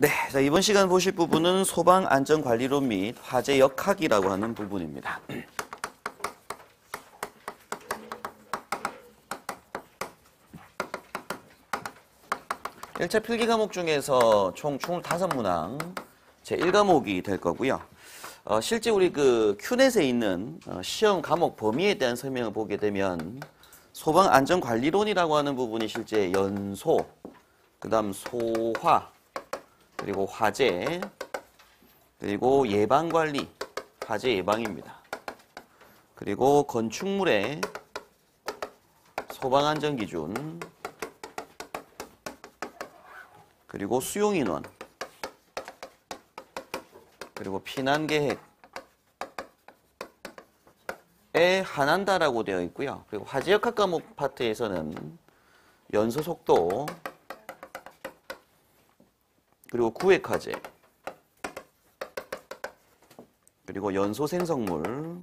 네, 자, 이번 시간 보실 부분은 소방안전관리론 및 화재역학이라고 하는 부분입니다. 1차 필기 과목 중에서 총 25문항 제1과목이 될 거고요. 실제 우리 그 큐넷에 있는 시험 과목 범위에 대한 설명을 보게 되면 소방안전관리론이라고 하는 부분이 실제 연소, 그 다음 소화, 그리고 화재, 그리고 예방관리, 화재 예방입니다. 그리고 건축물의 소방안전기준, 그리고 수용인원, 그리고 피난계획에 한한다라고 되어 있고요. 그리고 화재역학 과목 파트에서는 연소속도, 그리고 구획화재, 그리고 연소생성물,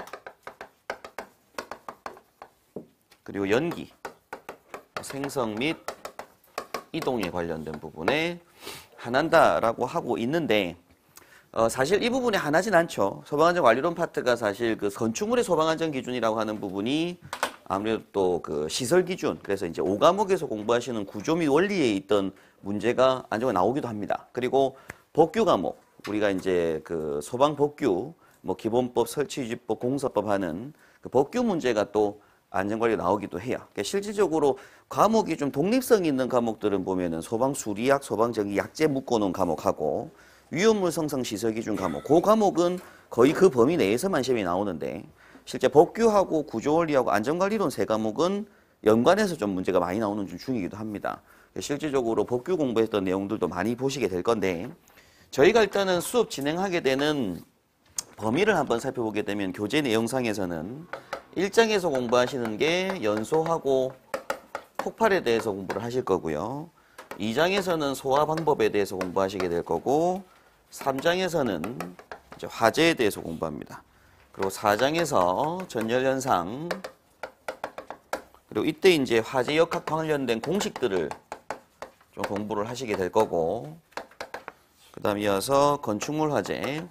그리고 연기, 생성 및 이동에 관련된 부분에 한한다라고 하고 있는데 사실 이 부분에 한하진 않죠. 소방안전관리론 파트가 사실 그 건축물의 소방안전 기준이라고 하는 부분이 아무래도 또 그 시설 기준, 그래서 이제 5과목에서 공부하시는 구조 및 원리에 있던 문제가 안정화 나오기도 합니다. 그리고 법규 과목, 우리가 이제 그 소방법규, 뭐 기본법, 설치유지법, 공사법 하는 그 법규 문제가 또 안전관리가 나오기도 해요. 그러니까 실질적으로 과목이 좀 독립성 있는 과목들은 보면은 소방수리학, 소방전기 약재 묶어놓은 과목하고 위험물 성성 시설기준 과목, 그 과목은 거의 그 범위 내에서만 시험이 나오는데 실제 법규하고 구조원리하고 안전관리론 세 과목은 연관해서 좀 문제가 많이 나오는 중이기도 합니다. 실질적으로 법규 공부했던 내용들도 많이 보시게 될 건데 저희가 일단은 수업 진행하게 되는 범위를 한번 살펴보게 되면 교재 내용상에서는 1장에서 공부하시는 게 연소하고 폭발에 대해서 공부를 하실 거고요. 2장에서는 소화 방법에 대해서 공부하시게 될 거고 3장에서는 이제 화재에 대해서 공부합니다. 그리고 4장에서 전열현상, 그리고 이때 이제 화재역학 관련된 공식들을 좀 공부를 하시게 될 거고, 그 다음 이어서 건축물 화재,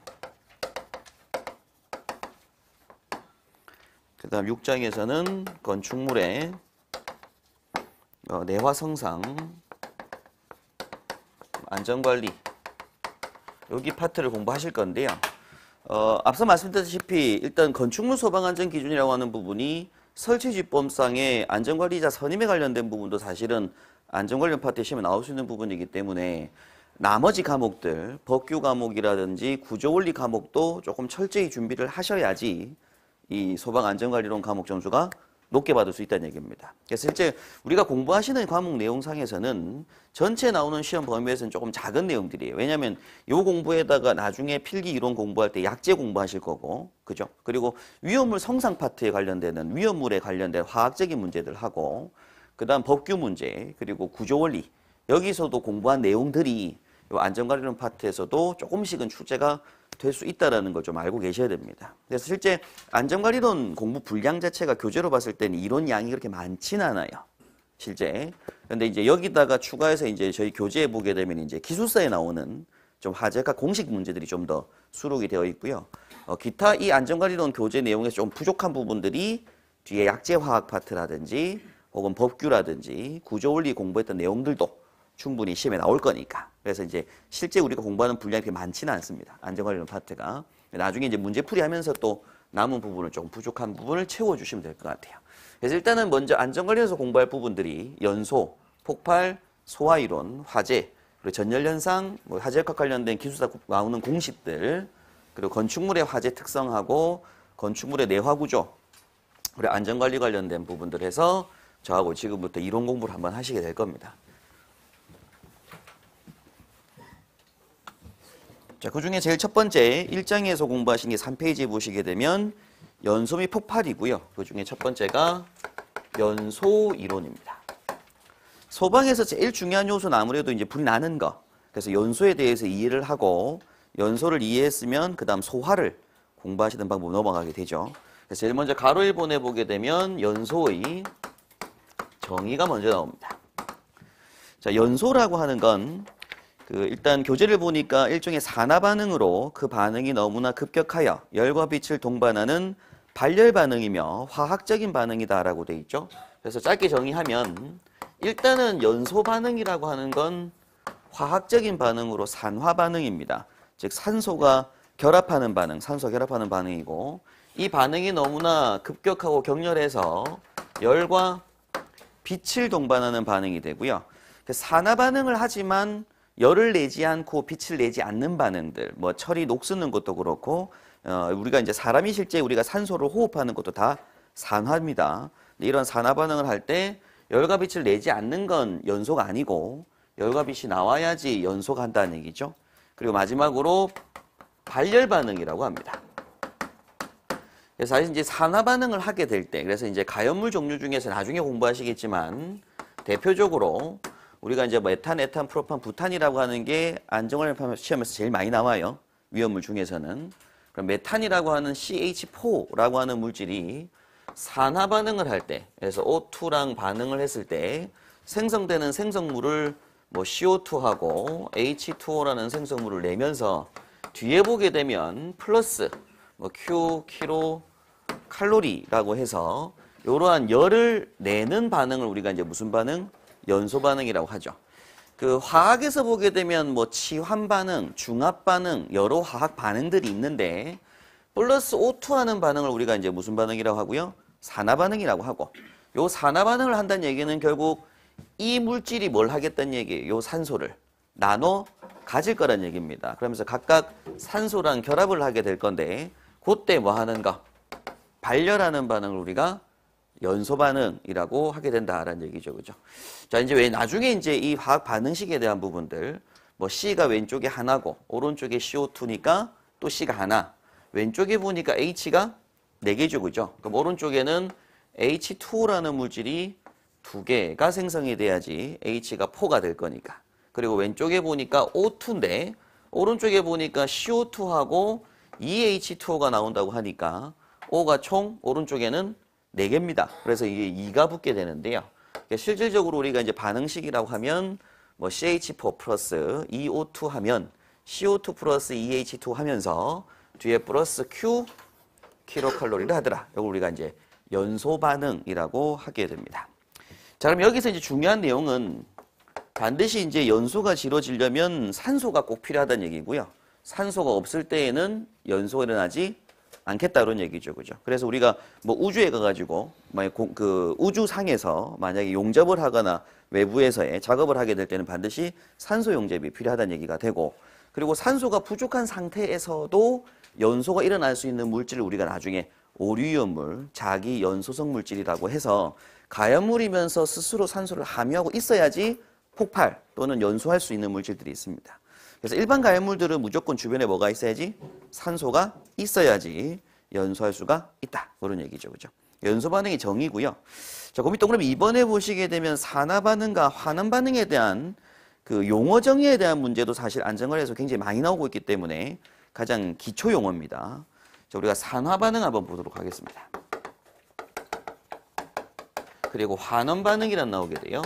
그 다음 6장에서는 건축물의 내화성상, 안전관리, 여기 파트를 공부하실 건데요. 앞서 말씀드렸다시피 일단 건축물 소방안전 기준이라고 하는 부분이 설치지법상의 안전관리자 선임에 관련된 부분도 사실은 안전관련 파트에 시험에 나올 수 있는 부분이기 때문에 나머지 과목들, 법규 과목이라든지 구조원리 과목도 조금 철저히 준비를 하셔야지 이 소방안전관리론 과목 점수가 높게 받을 수 있다는 얘기입니다. 그래서 실제 우리가 공부하시는 과목 내용상에서는 전체 나오는 시험 범위에서는 조금 작은 내용들이에요. 왜냐하면 이 공부에다가 나중에 필기 이론 공부할 때 약재 공부하실 거고, 그죠? 그리고 위험물 성상 파트에 관련되는 위험물에 관련된 화학적인 문제들 하고, 그 다음 법규 문제, 그리고 구조원리, 여기서도 공부한 내용들이 이 안전관리론 파트에서도 조금씩은 출제가 될 수 있다는 걸 좀 알고 계셔야 됩니다. 그래서 실제 안전관리론 공부 분량 자체가 교재로 봤을 때는 이론 양이 그렇게 많지는 않아요. 실제. 근데 이제 여기다가 추가해서 이제 저희 교재에 보게 되면 이제 기술서에 나오는 좀 화재학 공식 문제들이 좀 더 수록이 되어 있고요. 기타 이 안전관리론 교재 내용에서 좀 부족한 부분들이 뒤에 약재화학 파트라든지 혹은 법규라든지 구조원리 공부했던 내용들도 충분히 시험에 나올 거니까. 그래서 이제 실제 우리가 공부하는 분량이 그렇게 많지는 않습니다. 안전관리론 파트가. 나중에 이제 문제풀이 하면서 또 남은 부분을 조금 부족한 부분을 채워주시면 될 것 같아요. 그래서 일단은 먼저 안전관리에서 공부할 부분들이 연소, 폭발, 소화이론, 화재, 그리고 전열현상, 뭐 화재역학 관련된 기술사 나오는 공식들, 그리고 건축물의 화재 특성하고 건축물의 내화구조, 그리고 안전관리 관련된 부분들 해서 저하고 지금부터 이론 공부를 한번 하시게 될 겁니다. 자, 그 중에 제일 첫 번째 1장에서 공부하신 게 3페이지에 보시게 되면 연소 및 폭발이고요. 그 중에 첫 번째가 연소 이론입니다. 소방에서 제일 중요한 요소는 아무래도 이제 불이 나는 거. 그래서 연소에 대해서 이해를 하고 연소를 이해했으면 그 다음 소화를 공부하시는 방법 넘어가게 되죠. 그래서 제일 먼저 가로 1번에 보게 되면 연소의 정의가 먼저 나옵니다. 자, 연소라고 하는 건 일단 교재를 보니까 일종의 산화 반응으로 그 반응이 너무나 급격하여 열과 빛을 동반하는 발열 반응이며 화학적인 반응이다라고 돼 있죠. 그래서 짧게 정의하면 일단은 연소 반응이라고 하는 건 화학적인 반응으로 산화 반응입니다. 즉 산소가 결합하는 반응, 산소 결합하는 반응이고 이 반응이 너무나 급격하고 격렬해서 열과 빛을 동반하는 반응이 되고요. 산화 반응을 하지만 열을 내지 않고 빛을 내지 않는 반응들, 뭐 철이 녹쓰는 것도 그렇고 우리가 이제 사람이 실제 우리가 산소를 호흡하는 것도 다 산화입니다. 이런 산화 반응을 할 때 열과 빛을 내지 않는 건 연소가 아니고 열과 빛이 나와야지 연소가 한다는 얘기죠. 그리고 마지막으로 발열 반응이라고 합니다. 그래서 사실 이제 산화 반응을 하게 될 때, 그래서 이제 가연물 종류 중에서 나중에 공부하시겠지만 대표적으로 우리가 이제 메탄, 에탄, 프로판, 부탄이라고 하는 게 안전관리 시험에서 제일 많이 나와요. 위험물 중에서는. 그럼 메탄이라고 하는 CH4라고 하는 물질이 산화 반응을 할 때, 그래서 O2랑 반응을 했을 때 생성되는 생성물을 뭐 CO2하고 H2O라는 생성물을 내면서 뒤에 보게 되면 플러스 뭐 Q, 킬로 칼로리라고 해서 이러한 열을 내는 반응을 우리가 이제 무슨 반응? 연소 반응이라고 하죠. 그 화학에서 보게 되면 뭐 치환 반응, 중합 반응, 여러 화학 반응들이 있는데 플러스 O2 하는 반응을 우리가 이제 무슨 반응이라고 하고요? 산화 반응이라고 하고 요 산화 반응을 한다는 얘기는 결국 이 물질이 뭘 하겠다는 얘기예요. 요 산소를 나눠 가질 거란 얘기입니다. 그러면서 각각 산소랑 결합을 하게 될 건데 그때 뭐 하는가? 발열하는 반응을 우리가 연소 반응이라고 하게 된다라는 얘기죠. 그죠? 자, 이제 왜 나중에 이제 이 화학 반응식에 대한 부분들 뭐 C가 왼쪽에 하나고 오른쪽에 CO2니까 또 C가 하나. 왼쪽에 보니까 H가 4개죠. 그죠? 그럼 오른쪽에는 H2O라는 물질이 2개가 생성이 돼야지 H가 4가 될 거니까. 그리고 왼쪽에 보니까 O2인데 오른쪽에 보니까 CO2하고 2H2O가 나온다고 하니까 O가 총 오른쪽에는 4개입니다. 그래서 이게 2가 붙게 되는데요. 실질적으로 우리가 이제 반응식이라고 하면 뭐 CH4 플러스 2O2 하면 CO2 플러스 2H2 하면서 뒤에 플러스 Q 킬로칼로리를 하더라. 이걸 우리가 이제 연소 반응이라고 하게 됩니다. 자, 그럼 여기서 이제 중요한 내용은 반드시 이제 연소가 이루어지려면 산소가 꼭 필요하다는 얘기고요. 산소가 없을 때에는 연소가 일어나지 않겠다 이런 얘기죠. 그죠? 그래서 우리가 뭐 우주에 가가지고 그 우주상에서 만약에 용접을 하거나 외부에서의 작업을 하게 될 때는 반드시 산소 용접이 필요하다는 얘기가 되고 그리고 산소가 부족한 상태에서도 연소가 일어날 수 있는 물질을 우리가 나중에 오류이온물, 자기 연소성 물질이라고 해서 가연물이면서 스스로 산소를 함유하고 있어야지 폭발 또는 연소할 수 있는 물질들이 있습니다. 그래서 일반 가연물들은 무조건 주변에 뭐가 있어야지? 산소가 있어야지 연소할 수가 있다. 그런 얘기죠. 그죠? 연소 반응의 정의고요. 자, 그럼 그럼 이번에 보시게 되면 산화 반응과 환원 반응에 대한 그 용어 정의에 대한 문제도 사실 안전관리에서 굉장히 많이 나오고 있기 때문에 가장 기초 용어입니다. 자, 우리가 산화 반응 한번 보도록 하겠습니다. 그리고 환원 반응이란 나오게 돼요.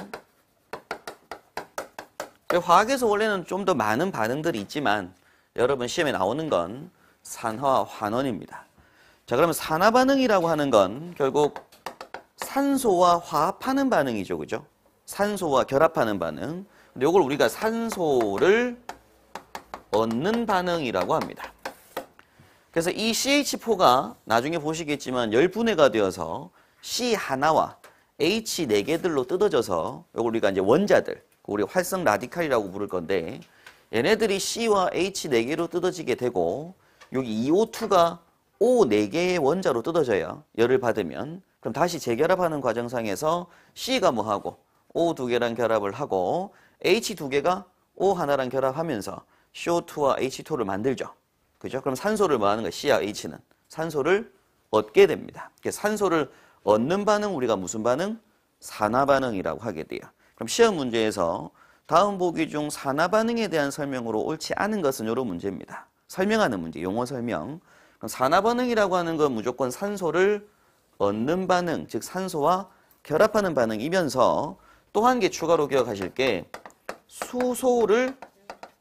화학에서 원래는 좀 더 많은 반응들이 있지만 여러분 시험에 나오는 건 산화와 환원입니다. 자, 그러면 산화 반응이라고 하는 건 결국 산소와 화합하는 반응이죠. 그죠? 산소와 결합하는 반응. 근데 이걸 우리가 산소를 얻는 반응이라고 합니다. 그래서 이 CH4가 나중에 보시겠지만 열분해가 되어서 C 하나와 H 4개들로 뜯어져서 이걸 우리가 이제 원자들 우리 활성 라디칼이라고 부를 건데 얘네들이 C와 H 4개로 뜯어지게 되고 여기 EO2가 O 4개의 원자로 뜯어져요. 열을 받으면. 그럼 다시 재결합하는 과정상에서 C가 뭐하고 O 2개랑 결합을 하고 H 2개가 O 하나랑 결합하면서 CO2와 H2를 만들죠. 그죠? 그럼 산소를 뭐 하는 거예요? C와 H는. 산소를 얻게 됩니다. 산소를 얻는 반응 우리가 무슨 반응? 산화 반응이라고 하게 돼요. 그럼 시험 문제에서 다음 보기 중 산화 반응에 대한 설명으로 옳지 않은 것은 이런 문제입니다. 설명하는 문제, 용어 설명. 그럼 산화 반응이라고 하는 건 무조건 산소를 얻는 반응, 즉 산소와 결합하는 반응이면서 또 한 개 추가로 기억하실 게 수소를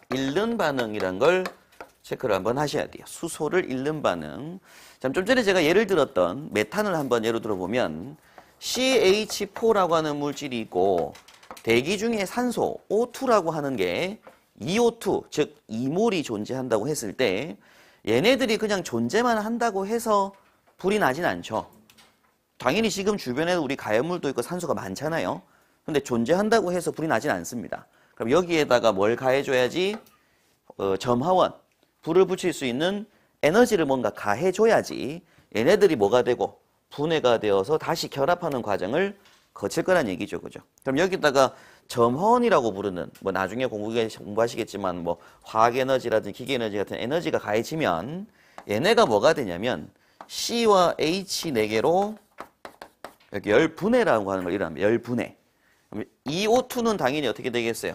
잃는 반응이란 걸 체크를 한번 하셔야 돼요. 수소를 잃는 반응. 좀 전에 제가 예를 들었던 메탄을 한번 예로 들어보면 CH4라고 하는 물질이 있고 대기 중에 산소 O2라고 하는 게 EO2, 즉 2몰이 존재한다고 했을 때 얘네들이 그냥 존재만 한다고 해서 불이 나진 않죠. 당연히 지금 주변에 우리 가연물도 있고 산소가 많잖아요. 근데 존재한다고 해서 불이 나진 않습니다. 그럼 여기에다가 뭘 가해줘야지? 점화원, 불을 붙일 수 있는 에너지를 뭔가 가해줘야지 얘네들이 뭐가 되고 분해가 되어서 다시 결합하는 과정을 거칠 거란 얘기죠. 그죠? 그럼 여기다가 점화원이라고 부르는 뭐 나중에 공부하시겠지만 뭐 화학에너지라든지 기계에너지 같은 에너지가 가해지면 얘네가 뭐가 되냐면 C와 H 4개로 여기 열분해라고 하는 걸 일어납니다. 열분해. EO2는 당연히 어떻게 되겠어요?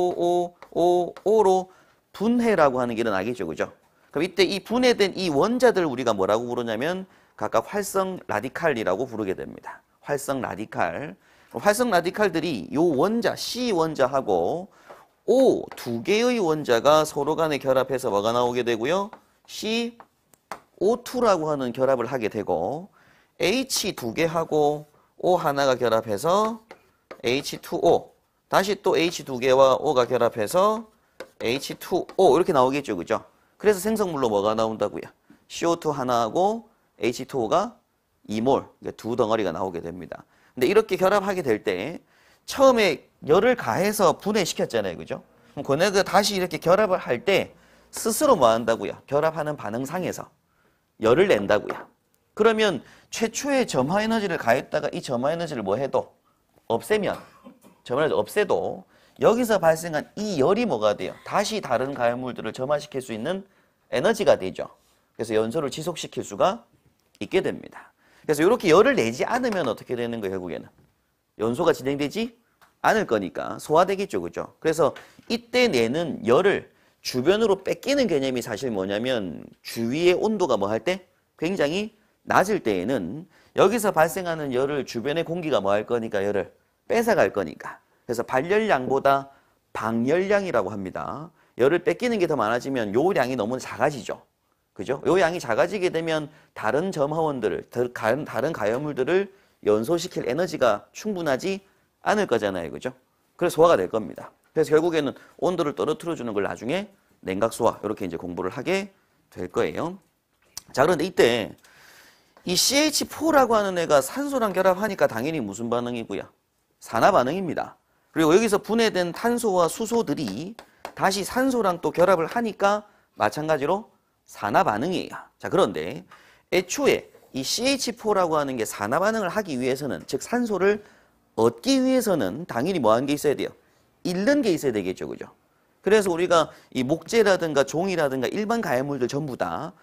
OOO로 분해라고 하는 게 일어나겠죠. 그죠? 그럼 이때 이 분해된 이 원자들 우리가 뭐라고 부르냐면 각각 활성 라디칼이라고 부르게 됩니다. 활성 라디칼. 활성 라디칼들이 요 원자, C 원자하고 O 2개의 원자가 서로 간에 결합해서 뭐가 나오게 되고요. CO2라고 하는 결합을 하게 되고 H 2개하고 O 하나가 결합해서 H2O, 다시 또 H 2개와 O가 결합해서 H2O 이렇게 나오겠죠. 그죠? 그래서 생성물로 뭐가 나온다고요? CO2 하나하고 H2O가 2몰, 두 덩어리가 나오게 됩니다. 근데 이렇게 결합하게 될 때 처음에 열을 가해서 분해시켰잖아요. 그죠? 그럼 걔네가 다시 이렇게 결합을 할 때 스스로 뭐 한다고요? 결합하는 반응상에서 열을 낸다고요. 그러면 최초의 점화에너지를 가했다가 이 점화에너지를 뭐 해도 없애면, 점화에너지 없애도 여기서 발생한 이 열이 뭐가 돼요? 다시 다른 가연물들을 점화시킬 수 있는 에너지가 되죠. 그래서 연소를 지속시킬 수가 있게 됩니다. 그래서 이렇게 열을 내지 않으면 어떻게 되는 거예요, 결국에는? 연소가 진행되지 않을 거니까 소화되겠죠, 그죠? 그래서 이때 내는 열을 주변으로 뺏기는 개념이 사실 뭐냐면 주위의 온도가 뭐 할 때? 굉장히 낮을 때에는 여기서 발생하는 열을 주변의 공기가 뭐 할 거니까 열을 뺏어갈 거니까. 그래서 발열량보다 방열량이라고 합니다. 열을 뺏기는 게 더 많아지면 요 량이 너무 작아지죠. 그죠? 요 양이 작아지게 되면 다른 점화원들을, 다른 가연물들을 연소시킬 에너지가 충분하지 않을 거잖아요. 그죠? 그래서 소화가 될 겁니다. 그래서 결국에는 온도를 떨어뜨려주는 걸 나중에 냉각소화, 이렇게 이제 공부를 하게 될 거예요. 자, 그런데 이때 이 CH4라고 하는 애가 산소랑 결합하니까 당연히 무슨 반응이고요? 산화 반응입니다. 그리고 여기서 분해된 탄소와 수소들이 다시 산소랑 또 결합을 하니까 마찬가지로 산화 반응이에요. 자, 그런데 애초에 이 CH4라고 하는 게 산화 반응을 하기 위해서는, 즉 산소를 얻기 위해서는 당연히 뭐 하는 게 있어야 돼요? 잃는 게 있어야 되겠죠. 그죠? 그래서 우리가 이 목재라든가 종이라든가 일반 가연물들 전부 다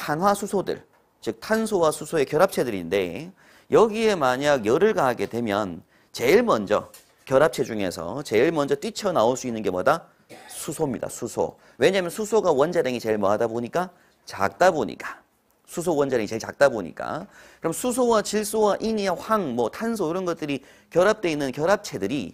탄화수소들, 즉 탄소와 수소의 결합체들인데 여기에 만약 열을 가하게 되면 제일 먼저 결합체 중에서 제일 먼저 뛰쳐나올 수 있는 게 뭐다? 수소입니다. 수소. 왜냐하면 수소가 원자량이 제일 뭐하다 보니까 작다 보니까. 수소 원자량이 제일 작다 보니까. 그럼 수소와 질소와 인이와 황, 뭐 탄소 이런 것들이 결합되어 있는 결합체들이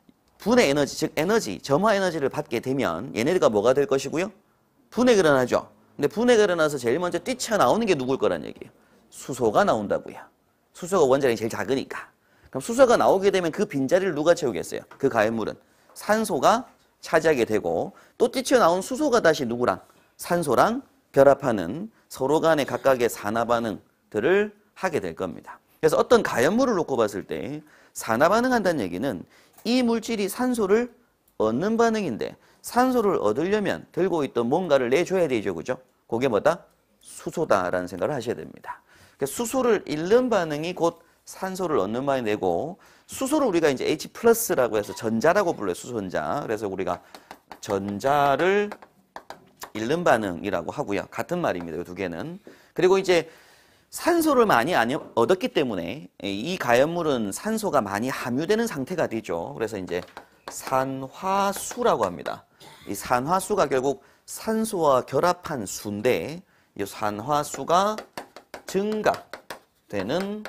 분해 에너지, 즉 에너지, 점화 에너지를 받게 되면 얘네들과 뭐가 될 것이고요? 분해가 일어나죠. 근데 분해가 일어나서 제일 먼저 뛰쳐나오는 게 누굴 거란 얘기예요? 수소가 나온다고요. 수소가 원자량이 제일 작으니까. 그럼 수소가 나오게 되면 그 빈자리를 누가 채우겠어요? 그 가연물은 산소가 차지하게 되고 또 뛰쳐나온 수소가 다시 누구랑? 산소랑 결합하는 서로 간의 각각의 산화 반응들을 하게 될 겁니다. 그래서 어떤 가연물을 놓고 봤을 때 산화 반응한다는 얘기는 이 물질이 산소를 얻는 반응인데 산소를 얻으려면 들고 있던 뭔가를 내줘야 되죠. 그죠? 그게 뭐다? 수소다라는 생각을 하셔야 됩니다. 그래서 수소를 잃는 반응이 곧 산소를 얻는 반응이 되고 수소를 우리가 이제 H+라고 해서 전자라고 불러요. 수소전자. 그래서 우리가 전자를 잃는 반응이라고 하고요. 같은 말입니다. 이 두 개는. 그리고 이제 산소를 많이 얻었기 때문에 이 가연물은 산소가 많이 함유되는 상태가 되죠. 그래서 이제 산화수라고 합니다. 이 산화수가 결국 산소와 결합한 수인데 이 산화수가 증가되는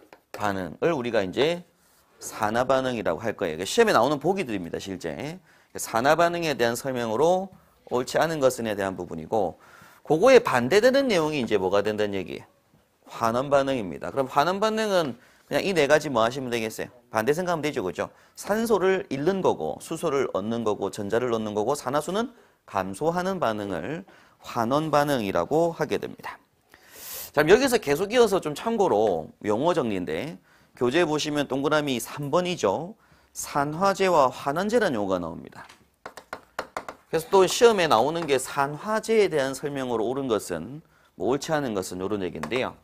반응을 우리가 이제 산화 반응이라고 할 거예요. 시험에 나오는 보기들입니다, 실제. 산화 반응에 대한 설명으로 옳지 않은 것은에 대한 부분이고, 그거에 반대되는 내용이 이제 뭐가 된다는 얘기예요? 환원 반응입니다. 그럼 환원 반응은 그냥 이 네 가지 뭐 하시면 되겠어요? 반대 생각하면 되죠, 그죠? 산소를 잃는 거고, 수소를 얻는 거고, 전자를 넣는 거고, 산화수는 감소하는 반응을 환원 반응이라고 하게 됩니다. 자, 여기서 계속 이어서 좀 참고로 용어 정리인데, 교재에 보시면 동그라미 3번이죠. 산화제와 환원제라는 용어가 나옵니다. 그래서 또 시험에 나오는 게 산화제에 대한 설명으로 옳은 것은, 뭐 옳지 않은 것은 이런 얘기인데요.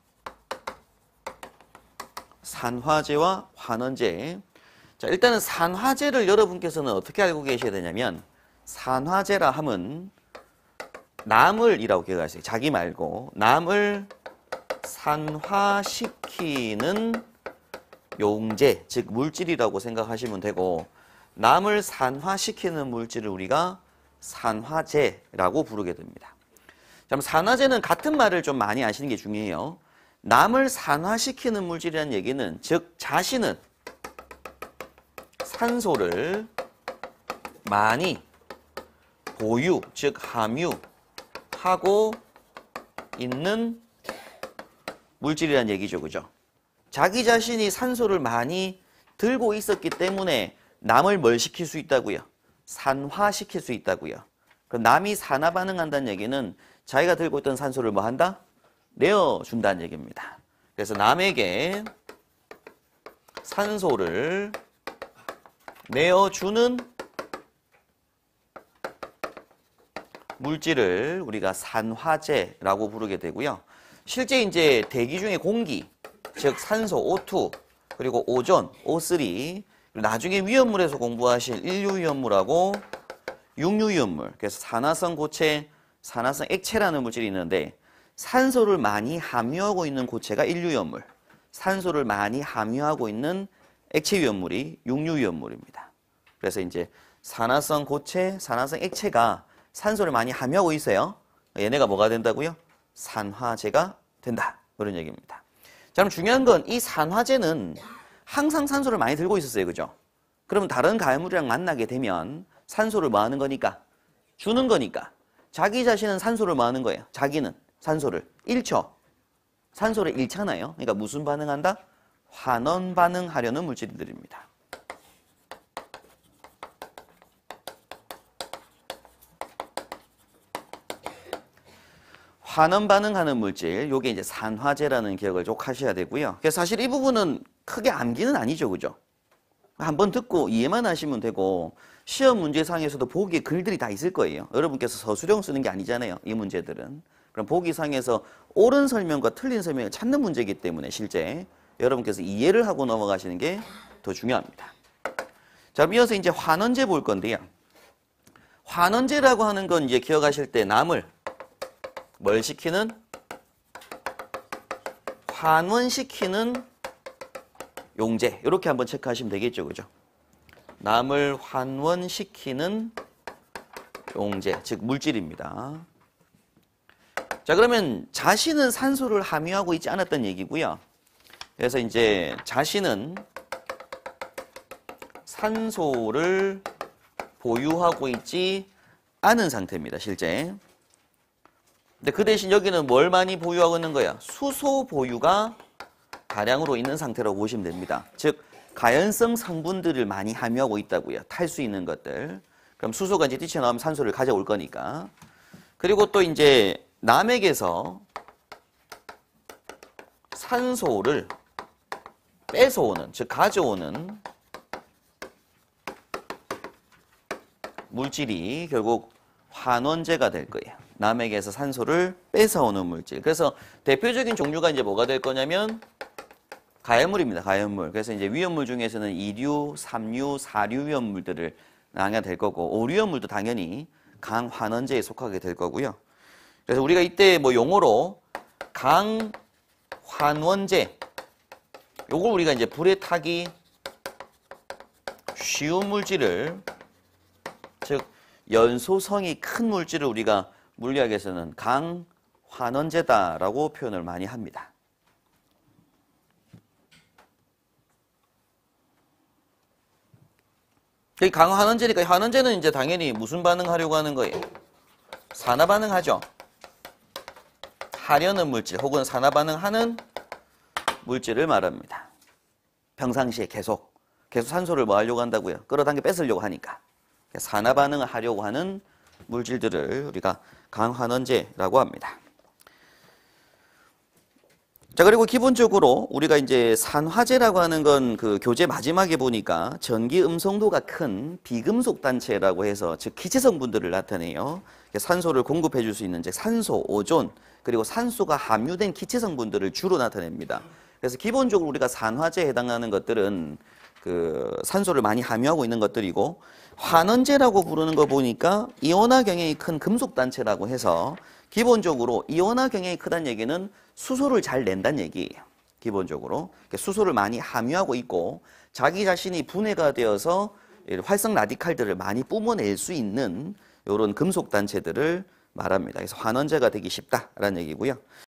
산화제와 환원제. 자, 일단은 산화제를 여러분께서는 어떻게 알고 계셔야 되냐면, 산화제라 함은 남을이라고 기억하세요. 자기 말고 남을 산화시키는 용제, 즉 물질이라고 생각하시면 되고, 남을 산화시키는 물질을 우리가 산화제라고 부르게 됩니다. 자, 그럼 산화제는 같은 말을 좀 많이 아시는 게 중요해요. 남을 산화시키는 물질이라는 얘기는, 즉 자신은 산소를 많이 보유, 즉 함유하고 있는 물질이라는 얘기죠, 그죠? 자기 자신이 산소를 많이 들고 있었기 때문에 남을 뭘 시킬 수 있다고요? 산화시킬 수 있다고요. 그럼 남이 산화 반응한다는 얘기는 자기가 들고 있던 산소를 뭐 한다? 내어준다는 얘기입니다. 그래서 남에게 산소를 내어주는 물질을 우리가 산화제라고 부르게 되고요. 실제 이제 대기 중에 공기, 즉 산소 O2, 그리고 오존 O3, 나중에 위험물에서 공부하실 인류위험물하고 육류위험물, 그래서 산화성 고체, 산화성 액체라는 물질이 있는데, 산소를 많이 함유하고 있는 고체가 인류위험물, 산소를 많이 함유하고 있는 액체위험물이 육류위험물입니다. 그래서 이제 산화성 고체, 산화성 액체가 산소를 많이 함유하고 있어요. 얘네가 뭐가 된다고요? 산화제가 된다. 그런 얘기입니다. 자, 그럼 중요한 건 이 산화제는 항상 산소를 많이 들고 있었어요. 그죠? 그러면 다른 가연물이랑 만나게 되면 산소를 뭐 하는 거니까? 주는 거니까. 자기 자신은 산소를 뭐 하는 거예요? 자기는 산소를 잃죠. 산소를 잃잖아요. 그러니까 무슨 반응한다? 환원 반응하려는 물질들입니다. 환원 반응하는 물질, 요게 이제 산화제라는 기억을 꼭 하셔야 되고요. 그래서 사실 이 부분은 크게 암기는 아니죠, 그죠? 한번 듣고 이해만 하시면 되고, 시험 문제상에서도 보기에 글들이 다 있을 거예요. 여러분께서 서술형 쓰는 게 아니잖아요, 이 문제들은. 그럼 보기상에서 옳은 설명과 틀린 설명을 찾는 문제이기 때문에 실제 여러분께서 이해를 하고 넘어가시는 게 더 중요합니다. 자, 이어서 이제 환원제 볼 건데요. 환원제라고 하는 건 이제 기억하실 때 남을 뭘 시키는? 환원시키는 용제. 이렇게 한번 체크하시면 되겠죠, 그죠? 남을 환원시키는 용제, 즉 물질입니다. 자, 그러면 자신은 산소를 함유하고 있지 않았던 얘기고요. 그래서 이제 자신은 산소를 보유하고 있지 않은 상태입니다, 실제. 근데 그 대신 여기는 뭘 많이 보유하고 있는 거야? 수소 보유가 다량으로 있는 상태라고 보시면 됩니다. 즉, 가연성 성분들을 많이 함유하고 있다고요. 탈 수 있는 것들. 그럼 수소가 이제 뛰쳐나오면 산소를 가져올 거니까. 그리고 또 이제 남에게서 산소를 뺏어오는, 즉 가져오는 물질이 결국 환원제가 될 거예요. 남에게서 산소를 뺏어오는 물질. 그래서 대표적인 종류가 이제 뭐가 될 거냐면 가연물입니다. 가연물. 그래서 이제 위험물 중에서는 2류, 3류, 4류 위험물들을 나눠야 될 거고, 5류위험물도 당연히 강환원제에 속하게 될 거고요. 그래서 우리가 이때 뭐 용어로 강환원제, 요걸 우리가 이제 불에 타기 쉬운 물질을, 즉 연소성이 큰 물질을 우리가 물리학에서는 강환원제다라고 표현을 많이 합니다. 강화환원제니까 환원제는 이제 당연히 무슨 반응하려고 하는 거예요? 산화 반응하죠. 하려는 물질 혹은 산화 반응하는 물질을 말합니다. 평상시에 계속 산소를 뭐 하려고 한다고요? 끌어당겨 뺏으려고 하니까. 산화 반응을 하려고 하는 물질들을 우리가 강환원제라고 합니다. 자, 그리고 기본적으로 우리가 이제 산화제라고 하는 건 그 교재 마지막에 보니까 전기 음성도가 큰 비금속 단체라고 해서 즉 기체 성분들을 나타내요. 산소를 공급해 줄 수 있는 즉 산소, 오존, 그리고 산소가 함유된 기체 성분들을 주로 나타냅니다. 그래서 기본적으로 우리가 산화제에 해당하는 것들은 그 산소를 많이 함유하고 있는 것들이고, 환원제라고 부르는 거 보니까 이온화 경향이 큰 금속 단체라고 해서 기본적으로 이온화 경향이 크다는 얘기는 수소를 잘 낸다는 얘기예요. 기본적으로 수소를 많이 함유하고 있고 자기 자신이 분해가 되어서 활성 라디칼들을 많이 뿜어낼 수 있는 이런 금속 단체들을 말합니다. 그래서 환원제가 되기 쉽다라는 얘기고요.